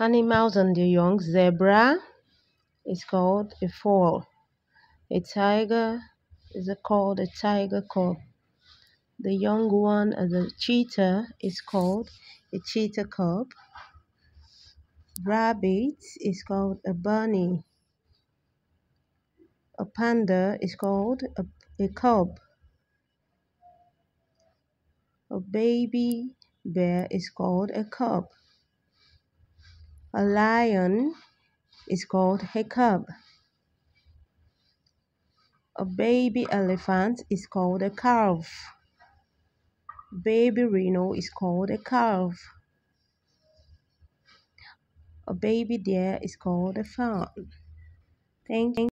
Animals and the young zebra is called a foal. A tiger is called a tiger cub. The young one as a cheetah is called a cheetah cub. Rabbit is called a bunny. A panda is called a cub. A baby bear is called a cub. A lion is called a cub. A baby elephant is called a calf. Baby rhino is called a calf. A baby deer is called a fawn. Thank you.